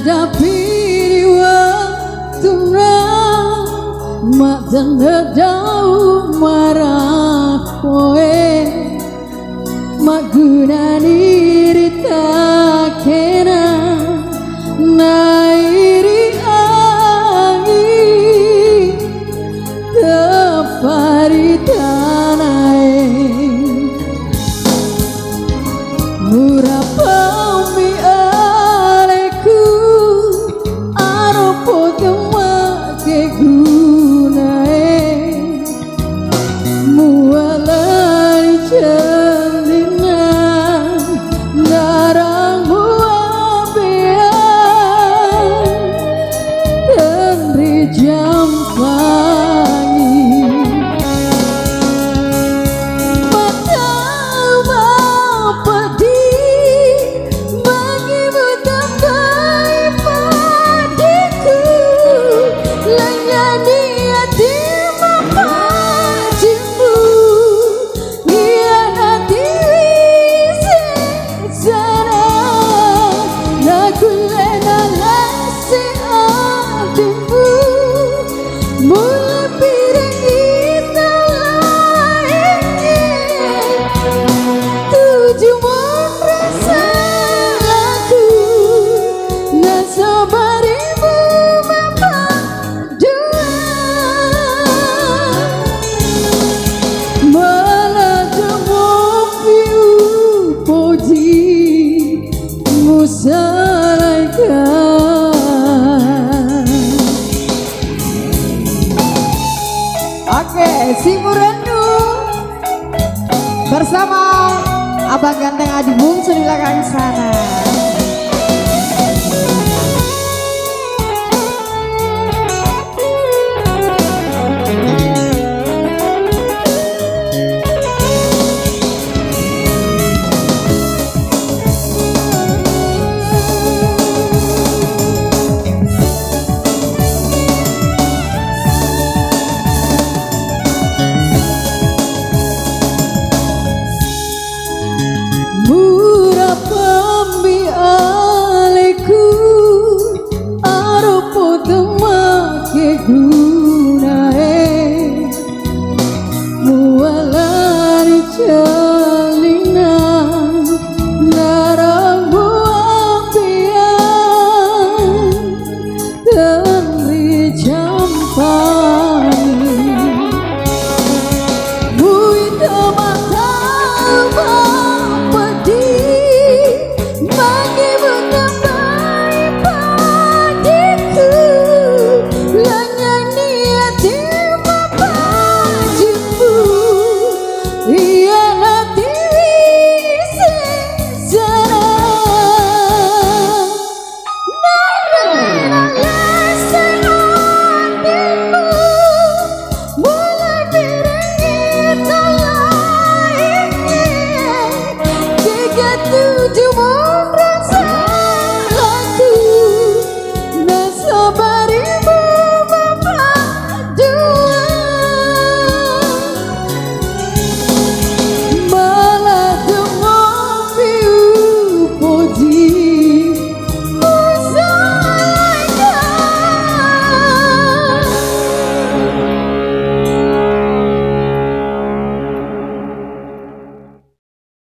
dapiri waktu mak dan dau marah koe mak guna diri tak kena nairi angin tepari tanai murah pami aleku aropo gemak ke gunae mualai jalina narang muabean dan jampangi mata pedih bagimu tambai padiku layani hatimu padimu hianati seksara lagu lena lasi hatimu mulai piring kita tujuh rasa laku nasabarimu bapak dua malah temu piu podi musalaikan. Oke, si Murendu bersama Abang Ganteng Adi Bungsu di belakang sana.